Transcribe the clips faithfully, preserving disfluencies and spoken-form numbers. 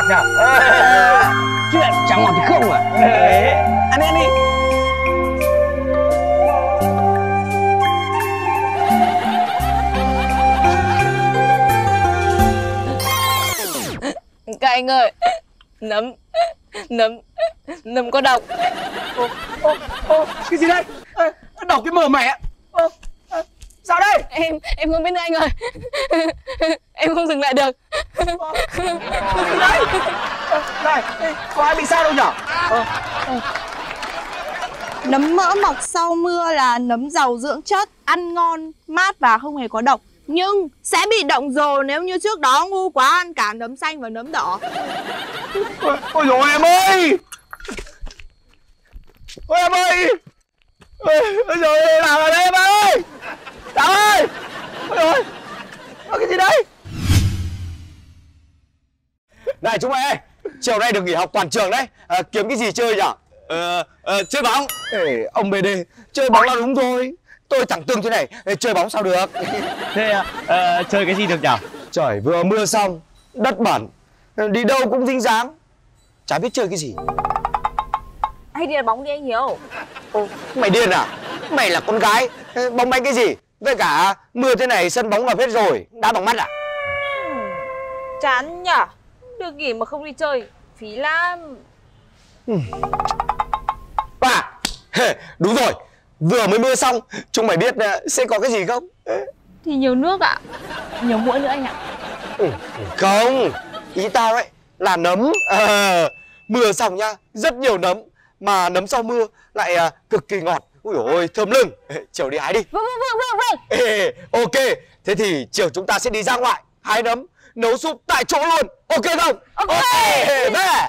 ngọt nhỉ? Chuyện chẳng ngọt thì không à? Ăn đi, ăn đi. Các anh ơi, nấm, nấm, nấm có độc. Ô, ô, ô, cái gì đây? À, độc cái mồm mày ạ. Ô, à, sao đây? Em, em không biết nữa anh ơi. Em không dừng lại được. Cái gì đây? À, này, có ai bị sao đâu nhở? À, à. Nấm mỡ mọc sau mưa là nấm giàu dưỡng chất, ăn ngon, mát và không hề có độc. Nhưng sẽ bị động dồ nếu như trước đó ngu quá ăn cả nấm xanh và nấm đỏ. Ôi, ôi dồi em ơi! Ôi em ơi! Ôi, ôi dồi ôi, làm ở đây em ơi! Đào ơi! Ôi dồi! Ôi, cái gì đấy? Này chúng mày ơi! Chiều nay được nghỉ học toàn trường đấy. À, kiếm cái gì chơi nhở? Ờ, ờ, chơi bóng. Ê, ông bê đê, chơi bóng là đúng rồi. Tôi chẳng tương thế này, chơi bóng sao được. Thế uh, chơi cái gì được nhở? Trời vừa mưa xong, đất bẩn, đi đâu cũng dính dáng. Chả biết chơi cái gì. Hay đi đá bóng đi anh Hiếu. Ô, mày điên à? Mày là con gái, bóng đánh cái gì? Với cả mưa thế này sân bóng ngập hết rồi, đá bằng mắt à? Ừ, chán nhở. Được nghỉ mà không đi chơi, phí lắm. Ừ. À, đúng rồi, vừa mới mưa xong, chúng mày biết sẽ có cái gì không? Thì nhiều nước ạ. Nhiều muỗi nữa anh ạ. Ừ, không, ý tao ấy là nấm. À, mưa xong nhá, rất nhiều nấm. Mà nấm sau mưa lại à, cực kỳ ngọt. Ui dồi ôi, thơm lưng. Chiều đi hái đi. Vâng, vâng, vâng, vâng, vâng. Ê, ok, thế thì chiều chúng ta sẽ đi ra ngoài hái nấm, nấu súp tại chỗ luôn. Ok không? Ok, okay.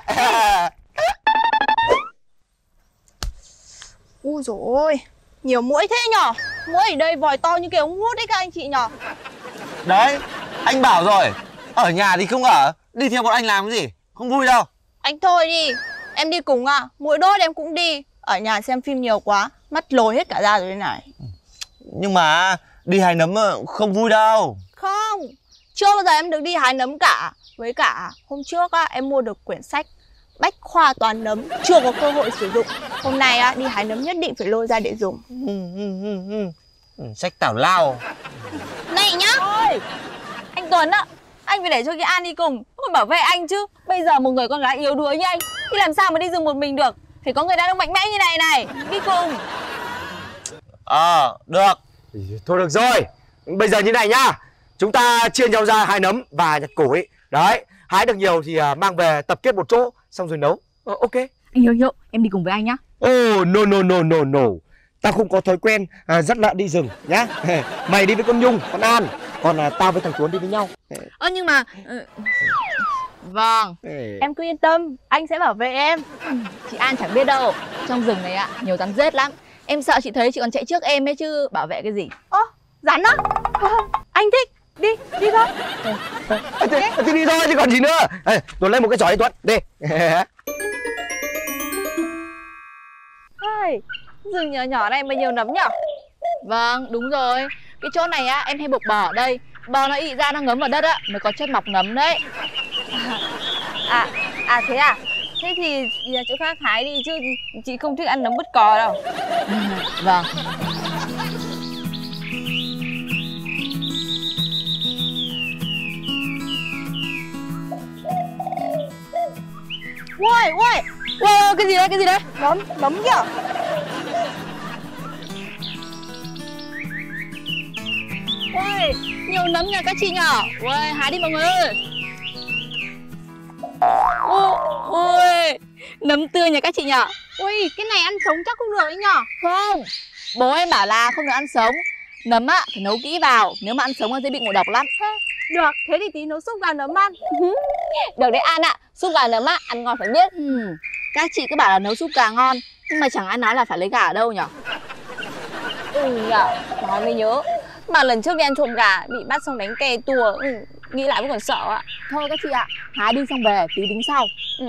Ui dồi ôi, nhiều muỗi thế nhở? Muỗi ở đây vòi to như kiểu ống hút đấy các anh chị nhở? Đấy, anh bảo rồi. Ở nhà thì không ở, đi theo bọn anh làm cái gì? Không vui đâu. Anh thôi đi, em đi cùng à? Muỗi đốt em cũng đi. Ở nhà xem phim nhiều quá, mắt lồi hết cả ra rồi đây này. Nhưng mà đi hái nấm không vui đâu. Không, chưa bao giờ em được đi hái nấm cả. Với cả hôm trước á, em mua được quyển sách Bách khoa toàn nấm, chưa có cơ hội sử dụng. Hôm nay á, đi hái nấm nhất định phải lôi ra để dùng. Ừ, ừ, ừ, ừ. Sách tào lao. Này nhá. Ôi, anh Tuấn ạ, anh phải để cho cái An đi cùng, không bảo vệ anh chứ. Bây giờ một người con gái yếu đuối như anh thì làm sao mà đi rừng một mình được. Phải có người đàn ông mạnh mẽ như này này, đi cùng. Ờ, à, được. Thôi được rồi, bây giờ như này nhá, chúng ta chia nhau ra hái nấm và nhặt củi. Đấy, hái được nhiều thì mang về tập kết một chỗ, xong rồi nấu. Ờ, ok. Anh Hiếu Hiếu, em đi cùng với anh nhá. Oh, no no no no no. Tao không có thói quen à, dắt lợn đi rừng nhá. Mày đi với con Nhung, con An, còn à, tao với thằng Tuấn đi với nhau. Ơ nhưng mà vâng, Ê. Em cứ yên tâm, anh sẽ bảo vệ em. chị An chẳng biết đâu. Trong rừng này ạ, nhiều rắn rết lắm. Em sợ chị thấy chị còn chạy trước em ấy chứ bảo vệ cái gì. Ơ, rắn á? Anh thích, đi, đi thôi. À, thì, thì đi thôi chứ còn gì nữa. Ê, Tuấn lấy một cái chói đi Tuấn, đi. Hey, rừng nhỏ nhỏ này mà nhiều nấm nhở? Vâng, đúng rồi. Cái chỗ này á, em hay buộc bò ở đây. Bò nó ị ra nó ngấm vào đất á, mới có chất mọc nấm đấy. À, à thế à? Thế thì đi ra chỗ khác hái đi chứ chị không thích ăn nấm bứt cò đâu. Vâng. Ui, ui, Wow, cái gì đấy, cái gì đấy? nấm, nấm nhở? Ui, nhiều nấm nha các chị nhỏ. Ui, hái đi mọi người ơi. Ui, nấm tươi nha các chị nhỏ. Ui, cái này ăn sống chắc không được đấy nhở? Không, bố em bảo là không được ăn sống. Nấm á, phải nấu kỹ vào. Nếu mà ăn sống thì sẽ bị ngộ độc lắm. Được, thế thì tí nấu súp gà nấm ăn. Được đấy An ạ, súp gà nấm á, ăn ngon phải biết. Ừ. Các chị cứ bảo là nấu súp gà ngon, nhưng mà chẳng ai nói là phải lấy gà ở đâu nhở? Ừ nhở, nói mới nhớ. Mà lần trước đi ăn trộm gà, bị bắt xong đánh ke tua. Ừ, nghĩ lại vẫn còn sợ ạ. Thôi các chị ạ, hái đi xong về, tí tính sau. Ừ.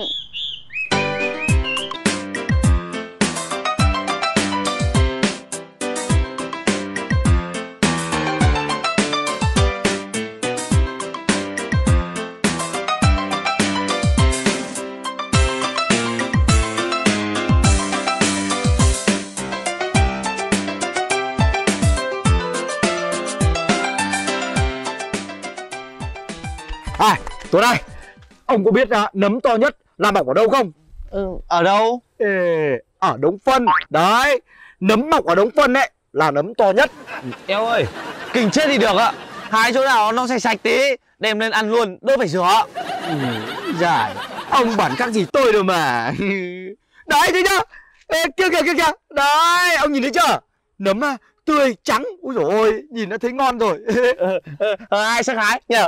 À, Tuấn ơi, ông có biết à, nấm to nhất là mọc ở đâu không? Ừ, ở đâu? Ê, ở đống phân. Đấy, nấm mọc ở đống phân ấy là nấm to nhất. Eo ơi, kinh chết thì được ạ. Hái chỗ nào nó sạch sạch tí, đem lên ăn luôn, đỡ phải rửa. Ừ, giải, ông bản khác gì tôi đâu mà. Đấy, thấy chưa? Ê, kia kìa, kia kìa. Đấy, ông nhìn thấy chưa? Nấm à, tươi, trắng. Úi dồi ôi, nhìn đã thấy ngon rồi. ờ, ờ, ờ, ai sắc hái nhờ.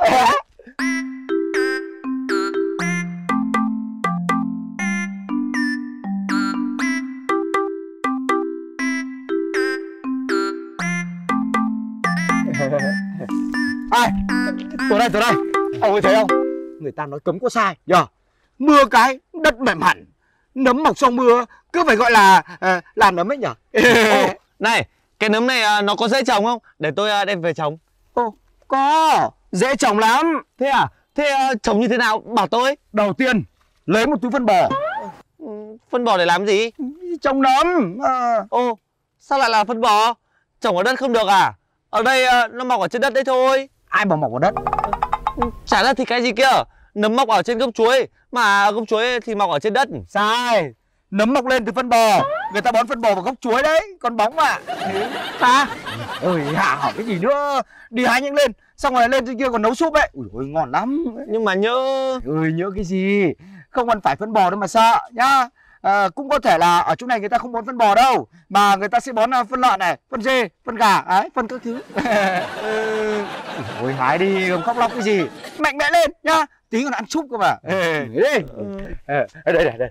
Ai, tôi đây, tôi đây. Ông ấy thấy không? Người ta nói cấm có sai nhờ. Mưa cái đất mềm hẳn, nấm mọc sau mưa cứ phải gọi là à, là nấm ấy nhở. Ô, này, cái nấm này à, nó có dễ trồng không? Để tôi à, đem về trồng. Ô, có, dễ trồng lắm. Thế à? Thế à, trồng như thế nào? Bảo tôi. Đầu tiên lấy một túi phân bò. Ừ, phân bò để làm gì? Trồng nấm à. Ô, sao lại là phân bò? Trồng ở đất không được à? Ở đây à, nó mọc ở trên đất đấy thôi. Ai bảo mọc ở đất? Chả đất thì cái gì kia? Nấm mọc ở trên gốc chuối, mà gốc chuối thì mọc ở trên đất. Sai, nấm mọc lên từ phân bò. Người ta bón phân bò vào gốc chuối đấy, con bóng mà. Hả? Ơi hả, hỏi cái gì nữa. Đi hái nhanh lên, xong rồi lên trên kia còn nấu súp đấy. Ui ôi ngon lắm. Nhưng mà nhớ... Ơi nhớ cái gì, không cần phải phân bò đâu mà sợ nhá. À, cũng có thể là ở chỗ này người ta không bón phân bò đâu, mà người ta sẽ bón phân lợn này, phân dê, phân gà, ấy, phân các thứ. Ừ. Ôi hái đi, không khóc lóc cái gì. Mạnh mẽ lên nhá, tí còn ăn súp cơ mà. Ừ. Đi. Ừ. Đây đây đây.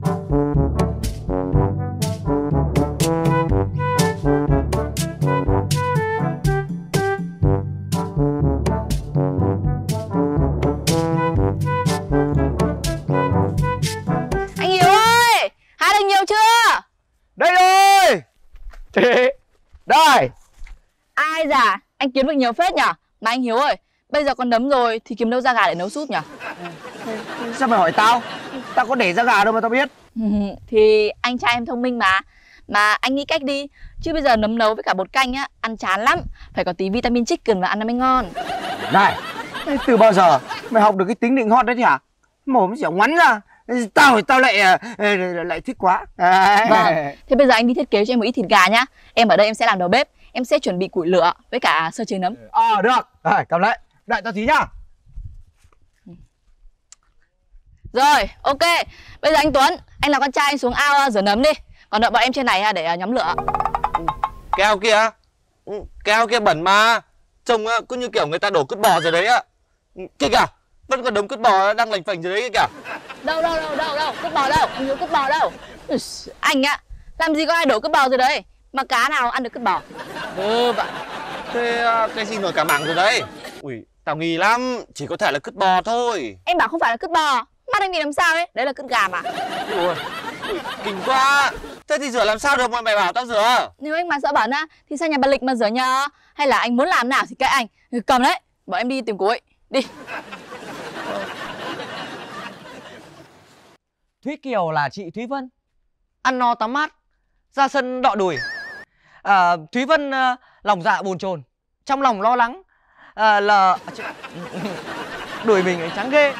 Anh Hiếu ơi, hái được nhiều chưa? Đây rồi. Thế đây. Ai già, anh kiếm được nhiều phết nhở. Mà anh Hiếu ơi, bây giờ con nấm rồi thì kiếm đâu ra gà để nấu súp nhở? Sao mày hỏi tao? Tao có để ra gà đâu mà tao biết. Thì anh trai em thông minh mà. Mà anh nghĩ cách đi. Chứ bây giờ nấm nấu với cả bột canh á, ăn chán lắm. Phải có tí vitamin chicken và ăn nó mới ngon. Này, từ bao giờ mày học được cái tính định hót đấy thì hả? Mồm dẻo ngoắn ra. Tao thì tao lại lại thích quá. Vâng, thế bây giờ anh đi thiết kế cho em một ít thịt gà nhá. Em ở đây em sẽ làm đầu bếp. Em sẽ chuẩn bị củi lửa với cả sơ chế nấm. Ờ à, được. Rồi, cầm lấy. Đợi tao tí nhá. Rồi, ok. Bây giờ anh Tuấn, anh là con trai anh xuống ao rửa nấm đi. Còn đợi bọn em trên này để nhóm lửa. Keo kia, keo kia bẩn mà. Trông cứ như kiểu người ta đổ cứt bò rồi đấy ạ. Kìa kìa, vẫn còn đống cứt bò đang lành phành dưới đấy kìa. Đâu đâu đâu đâu đâu, cứt bò đâu, anh Hiếu cứt bò đâu. Anh ạ, làm gì có ai đổ cứt bò rồi đấy. Mà cá nào ăn được cứt bò. Ừ bạn. Thế cái gì nổi cả mảng rồi đấy. Ui, tao nghi lắm, chỉ có thể là cứt bò thôi. Em bảo không phải là cứt bò. Mắt anh nhìn làm sao đấy, đấy là cứt gà mà. Ui, ui, kinh quá. Thế thì rửa làm sao được mà mày bảo tao rửa? Nếu anh mà sợ bẩn á thì sang nhà bà Lịch mà rửa nhờ. Hay là anh muốn làm nào thì kệ anh. Cầm đấy, bọn em đi tìm cô ấy. Đi. Thúy Kiều là chị Thúy Vân, ăn no tắm mát, ra sân đọ đùi. À, Thúy Vân uh, lòng dạ bồn chồn, trong lòng lo lắng uh, là đùi mình ấy trắng ghê.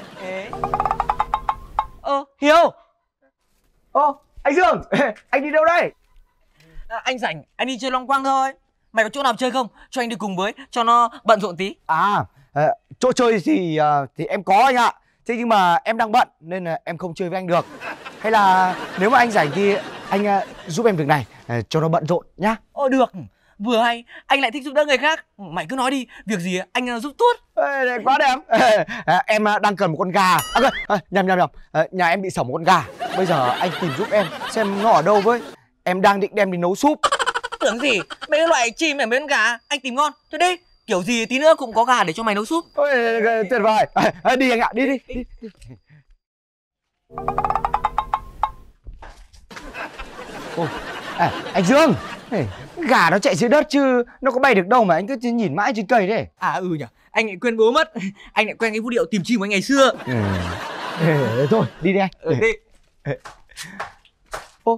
Ơ Hiếu. Ô anh Dương, anh đi đâu đây? À, anh rảnh, anh đi chơi loanh quanh thôi. Mày có chỗ nào chơi không? Cho anh đi cùng với, cho nó bận rộn tí. À, à chỗ chơi thì uh, thì em có anh ạ. Thế nhưng mà em đang bận nên là em không chơi với anh được. Hay là nếu mà anh rảnh thì anh uh, giúp em việc này uh, cho nó bận rộn nhá. Ồ được, vừa hay, anh lại thích giúp đỡ người khác. Mày cứ nói đi, việc gì anh uh, giúp tuốt. Ê, quá đẹp. À, em uh, đang cần một con gà. À, à, nhầm nhầm nhầm, à, nhà em bị sổng một con gà. Bây giờ anh tìm giúp em xem nó ở đâu với. Em đang định đem đi nấu súp. Tưởng gì, mấy cái loại chim này mấy con gà anh tìm ngon. Thôi đi, kiểu gì tí nữa cũng có gà để cho mày nấu súp. Ôi, tuyệt vời. À, à, đi anh ạ, đi đi, đi, đi. Ôi, à, anh Dương, gà nó chạy dưới đất chứ nó có bay được đâu mà anh cứ nhìn mãi trên cây đấy. À ừ nhỉ, anh lại quên bố mất. Anh lại quen cái vũ điệu tìm chim của anh ngày xưa. Ừ. Ừ, thôi, đi đi anh. Ừ, đi. Ô,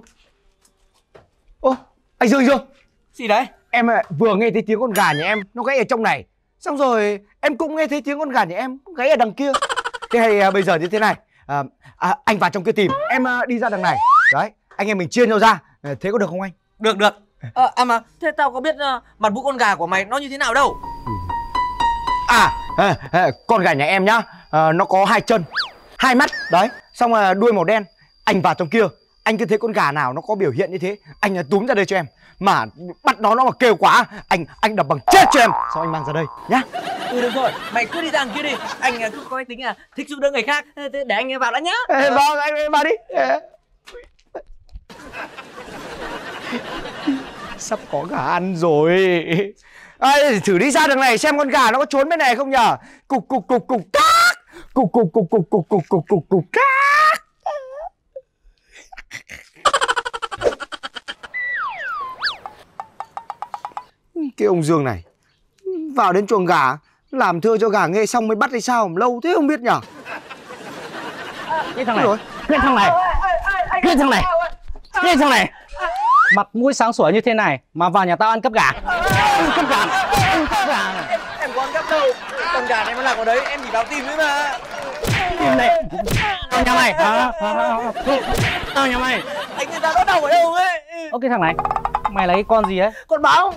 ô, anh Dương, anh Dương. Gì đấy? Em vừa nghe thấy tiếng con gà nhà em nó gáy ở trong này. Xong rồi em cũng nghe thấy tiếng con gà nhà em gáy ở đằng kia. Thế hay à, bây giờ như thế này, à, à, anh vào trong kia tìm, em à, đi ra đằng này. Đấy, anh em mình chia nhau ra. À, thế có được không anh? Được được. Ờ, à mà thế tao có biết uh, mặt mũi con gà của mày nó như thế nào đâu. À, à, à con gà nhà em nhá, à, nó có hai chân, hai mắt, đấy, xong rồi đuôi màu đen. Anh vào trong kia, anh cứ thấy con gà nào nó có biểu hiện như thế, anh túm ra đây cho em. Mà bắt nó nó mà kêu quá, anh anh đập bằng chết cho em, xong anh mang ra đây nhá. Ừ được rồi, mày cứ đi ra đằng kia đi. Anh uh, cứ có cái tính là thích giúp đỡ người khác. Thế để anh vào đã nhá. Ê, vâng, anh em vào đi. Ê. Sắp có gà ăn rồi. À, thử đi ra đường này xem con gà nó có trốn bên này không nhở. Cục cục cục cục các. Cục cục cục cục cục cục cục cục cục các. Cái ông Dương này vào đến chuồng gà làm thơ cho gà nghe xong mới bắt hay sao mà lâu thế không biết nhở. Cái thằng này, cái thằng này, cái thằng này, cái thằng này, mặt mũi sáng sủa như thế này mà vào nhà tao ăn cắp gà. Cắp gà, cắp gà. Em, em có ăn cắp đâu. Con gà này nó lạc ở đấy, em chỉ vào tìm thôi mà. Tìm này, tao nhà mày, à, à, à, tao nhà mày. Anh người ta bắt đầu ở đâu ấy. Ô cái thằng này, mày lấy cái con gì ấy? Con báo.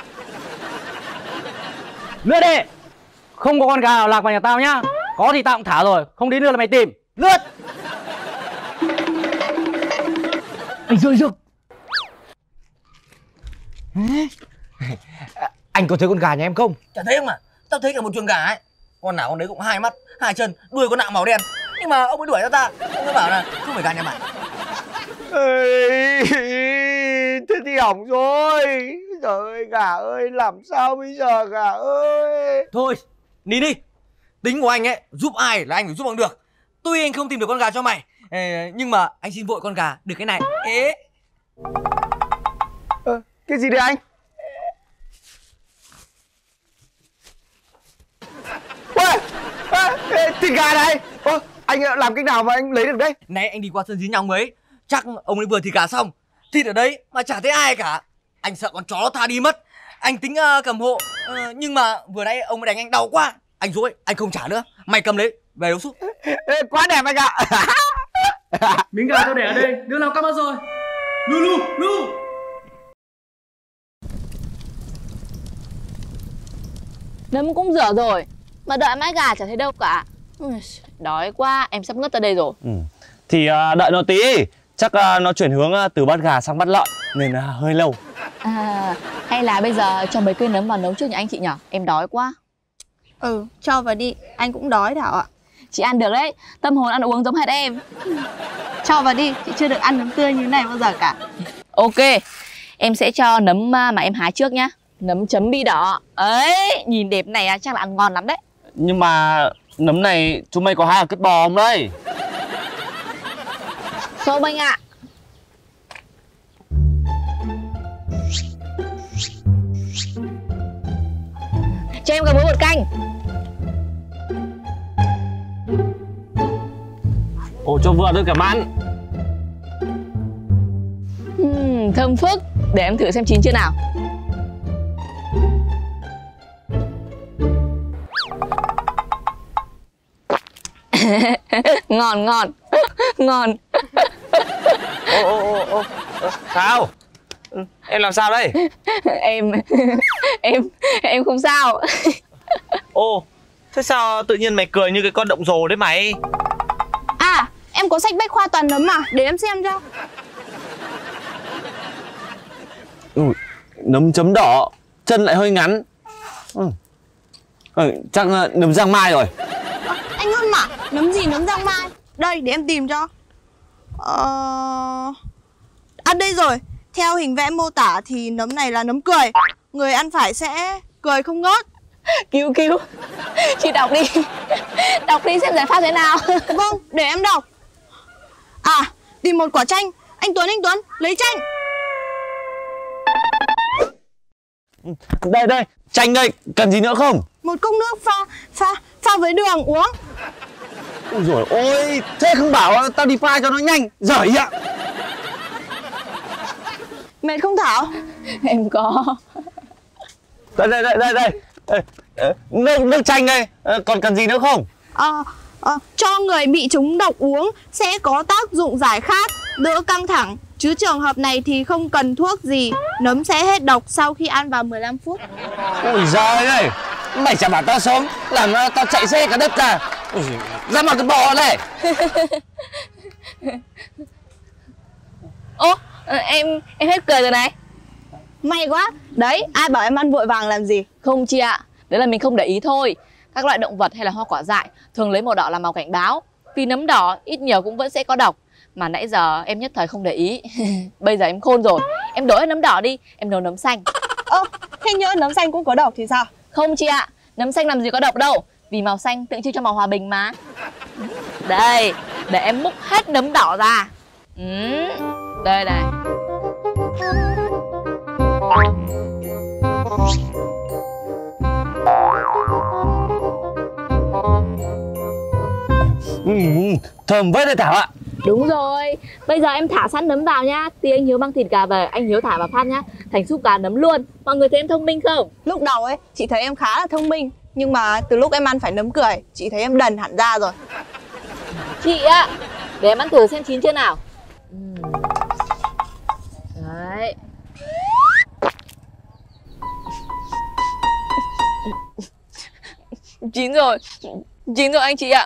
Lướt đi, không có con gà nào lạc vào nhà tao nhá. Có thì tao cũng thả rồi, không đến nữa là mày tìm. Lướt. Anh Dương, Dương. Anh có thấy con gà nhà em không? Chả thấy không à? Tao thấy cả một chuồng gà ấy. Con nào con đấy cũng hai mắt, hai chân, đuôi con nạo màu đen. Nhưng mà ông ấy đuổi cho ta. Ông ấy bảo là không phải gà nhà mày. Ê, thế thì hỏng rồi. Trời ơi gà ơi, làm sao bây giờ gà ơi. Thôi, đi đi. Tính của anh ấy, giúp ai là anh phải giúp bằng được. Tuy anh không tìm được con gà cho mày, ê, nhưng mà anh xin vội con gà được cái này. Ế. Ờ, cái gì đấy anh? Uầy, à, thịt gà này. Ô, anh làm cách nào mà anh lấy được đấy? Nãy anh đi qua sân dưới nhà ông ấy, chắc ông ấy vừa thịt gà xong. Thịt ở đấy mà chả thấy ai cả. Anh sợ con chó nó tha đi mất. Anh tính uh, cầm hộ, uh, nhưng mà vừa nãy ông ấy đánh anh đau quá. Anh dối, anh không trả nữa. Mày cầm lấy, về đấu súp. Ê, quá đẹp anh ạ. Miếng gà tao để ở đây, đứa nào cắp mất rồi. Lu lu lu. Nấm cũng rửa rồi mà đợi mãi gà chả thấy đâu cả. Ui, đói quá, em sắp ngất ra đây rồi. Ừ. Thì uh, đợi nó tí. Chắc uh, nó chuyển hướng uh, từ bắt gà sang bắt lợn nên uh, hơi lâu. À, hay là bây giờ cho mấy cây nấm vào nấu trước nhà anh chị nhở? Em đói quá. Ừ, cho vào đi, anh cũng đói Thảo ạ. Chị ăn được đấy, tâm hồn ăn uống giống hệt em. Cho vào đi, chị chưa được ăn nấm tươi như thế này bao giờ cả. Ok, em sẽ cho nấm mà em hái trước nhá. Nấm chấm bi đỏ. Ấy, nhìn đẹp này chắc là ăn ngon lắm đấy. Nhưng mà nấm này chúng mày có hai ở cứt bò không đây? Không anh ạ. Cho em cả muỗng bột canh. Ồ, cho vừa thôi cả mặn. uhm, Thơm phức. Để em thử xem chín chưa nào. Ngon ngon. Ngon. Ô ô ô ô sao? Em làm sao đây? Em Em Em không sao. Ô, thế sao tự nhiên mày cười như cái con động rồ đấy mày? À, em có sách bách khoa toàn nấm mà, để em xem cho. Ừ, nấm chấm đỏ, chân lại hơi ngắn. Ừ. Ừ, chắc nấm giang mai rồi. À, anh Hưng mà, nấm gì nấm giang mai? Đây, để em tìm cho. Ờ... À đây rồi, theo hình vẽ mô tả thì nấm này là nấm cười. Người ăn phải sẽ cười không ngớt. Cứu cứu. Chị đọc đi. Đọc đi xem giải pháp thế nào. Vâng, để em đọc. À, tìm một quả chanh. Anh Tuấn, anh Tuấn, lấy chanh. Đây đây, chanh đây, cần gì nữa không? Một cốc nước pha, pha, pha với đường uống. Ôi dồi ôi, thế không bảo tao đi pha cho nó nhanh, giỏi ạ. Mệt không Thảo? Em có. Đây đây đây đây đây, Ờ, nước nước chanh đây, ờ, còn cần gì nữa không? Ờ, ờ, cho người bị trúng độc uống sẽ có tác dụng giải khát, đỡ căng thẳng. Chứ trường hợp này thì không cần thuốc gì, nấm sẽ hết độc sau khi ăn vào mười lăm phút. Ôi giời ơi, mày chả bảo tao sớm, làm tao chạy xe cả đất cả. Ôi, ra mà cái bò này. Ô, em em hết cười rồi này. May quá. Đấy, ai bảo em ăn vội vàng làm gì? Không chị ạ, đấy là mình không để ý thôi. Các loại động vật hay là hoa quả dại thường lấy màu đỏ làm màu cảnh báo. Vì nấm đỏ ít nhiều cũng vẫn sẽ có độc. Mà nãy giờ em nhất thời không để ý. Bây giờ em khôn rồi, em đổi hết nấm đỏ đi, em nấu nấm xanh. Ơ, thế nhỡ nấm xanh cũng có độc thì sao? Không chị ạ, nấm xanh làm gì có độc đâu. Vì màu xanh tượng trưng cho màu hòa bình mà. Đây, để em múc hết nấm đỏ ra. Ừ, đây này. Ừ, thơm vết đấy Thảo ạ. Đúng rồi, bây giờ em thả sẵn nấm vào nhá. Tí anh Hiếu mang thịt gà về, anh Hiếu thả vào phát nhá. Thành súp gà nấm luôn. Mọi người thấy em thông minh không? Lúc đầu ấy, chị thấy em khá là thông minh. Nhưng mà từ lúc em ăn phải nấm cười, chị thấy em đần hẳn ra rồi. Chị ạ, để em ăn thử xem chín chưa nào. Đấy. Chín rồi, chín rồi anh chị ạ.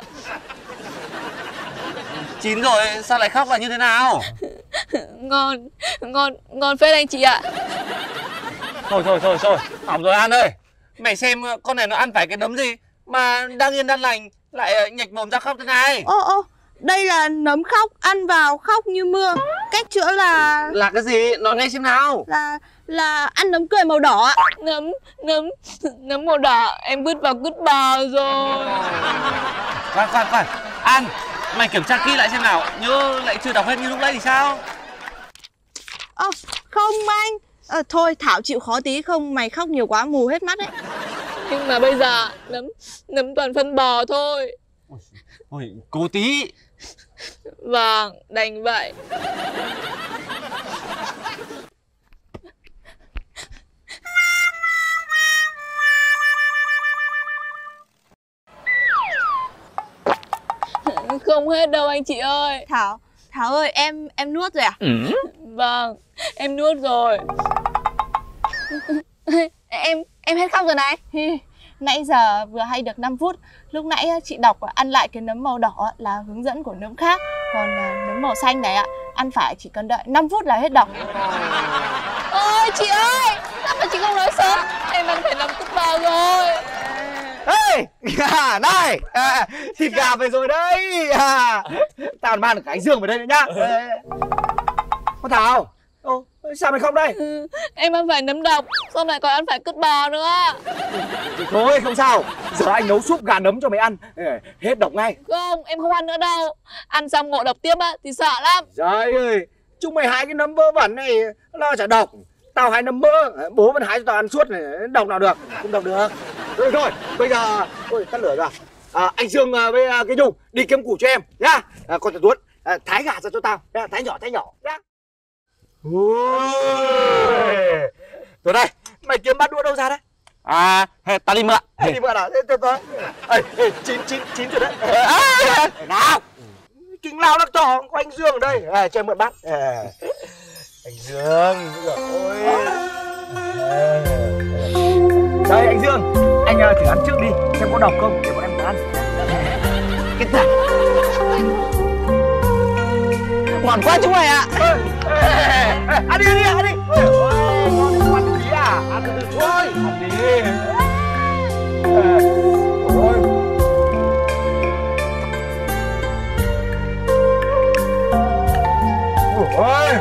Chín rồi, sao lại khóc là như thế nào? Ngon, ngon, ngon phết anh chị ạ. Thôi thôi thôi thôi, hỏng rồi An ơi. Mày xem con này nó ăn phải cái nấm gì mà đang yên đang lành lại nhạch mồm ra khóc thế này. Ô ô, đây là nấm khóc, ăn vào khóc như mưa. Cách chữa là... Là cái gì? Nói ngay xem nào. Là... là ăn nấm cười màu đỏ ạ. Nấm, nấm, nấm màu đỏ em vứt vào cứt bò rồi. Khoan khoan khoan, An, mày kiểm tra kỹ lại xem nào. Nhớ lại chưa đọc hết như lúc nãy thì sao? Ơ, à, không anh. À, thôi Thảo chịu khó tí, không mày khóc nhiều quá mù hết mắt đấy. Nhưng mà bây giờ nấm, nấm toàn phân bò thôi. Ôi, cố tí. Vâng, đành vậy. Không hết đâu anh chị ơi. Thảo, Thảo ơi, em em nuốt rồi à? Ừ. Vâng, em nuốt rồi. Em em hết khóc rồi này. Nãy giờ vừa hay được năm phút. Lúc nãy chị đọc ăn lại cái nấm màu đỏ là hướng dẫn của nấm khác. Còn nấm màu xanh này ạ, ăn phải chỉ cần đợi năm phút là hết độc. Ôi chị ơi, sao mà chị không nói sớm? Em ăn phải nấm cứt bò rồi. Ê, à, này, à, thịt gà về rồi đấy. À, tao mang được cái dương về đây nữa nhá. Con Thảo, ô, sao mày không đây? Ừ, em ăn phải nấm độc, sau này còn ăn phải cứt bò nữa. Thì thôi không sao, giờ anh nấu súp gà nấm cho mày ăn, hết độc ngay. Không, em không ăn nữa đâu. Ăn xong ngộ độc tiếp á thì sợ lắm. Trời ơi, chúng mày hái cái nấm vớ vẩn này lo chả độc. Tao hái nấm mỡ, bố vẫn hái cho tao ăn suốt này, độc nào được, không độc được. Thôi thôi, bây giờ, ôi tắt lửa rồi. À, anh Dương với cái Nhung đi kiếm củ cho em nhá. À, con Thằng Tuấn, à, thái gà ra cho tao, nhá. Thái nhỏ thái nhỏ nhá. Rồi đây, mày kiếm bát đũa đâu ra đấy? À, ta đi mượn. Đi mượn à? Thế thôi. Ê, ê, chín chín chín rồi đấy. À, nào. Kính lao đắc trò có anh Dương ở đây. À, cho em mượn bát. À. Anh Dương, ôi. Đây anh Dương, anh uh, thử ăn trước đi, xem có độc không để bọn em ăn. Cái thằng Ngon quá chúng mày ạ. Ăn đi, ăn đi, ăn đi. Ôi, ngon quá tí à? Ăn từ từ thôi, ăn đi. Ôi. Ôi.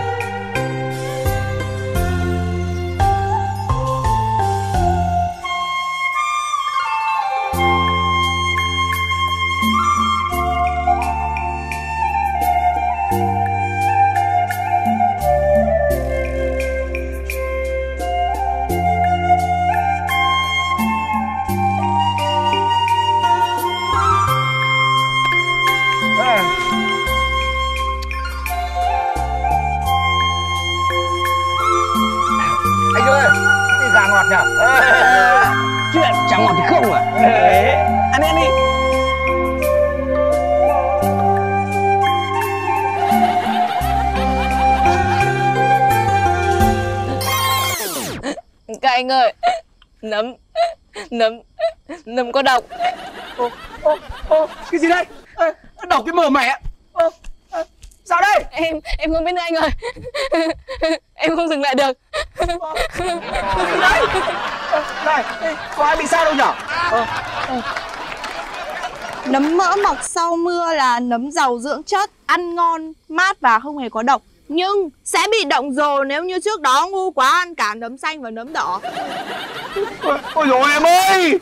anh ơi. Nấm, nấm, nấm có độc. Ô, ô, ô, cái gì đây? Ê, đọc cái mồm mày ạ. Ô, à, sao đây? Em, em không biết nữa anh ơi. Em không dừng lại được. Cái gì đấy? Ê, này, ê, có ai bị sao đâu nhở? Ờ, ờ. Nấm mỡ mọc sau mưa là nấm giàu dưỡng chất, ăn ngon, mát và không hề có độc. Nhưng sẽ bị động rồ nếu như trước đó ngu quá ăn cả nấm xanh và nấm đỏ. Ôi, ôi dồi em ơi!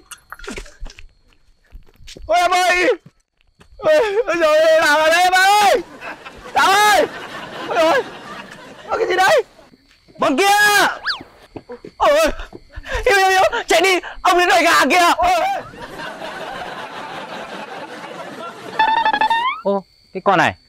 Ôi em ơi! Ôi, ôi dồi ôi, làm ở đây em ơi! Đào ơi! Ôi dồi! Ôi, cái gì đấy? Bọn kia! Ôi, Hiếu, Hiếu, Hiếu, chạy đi, ông đến đòi gà kìa. Ô, cái con này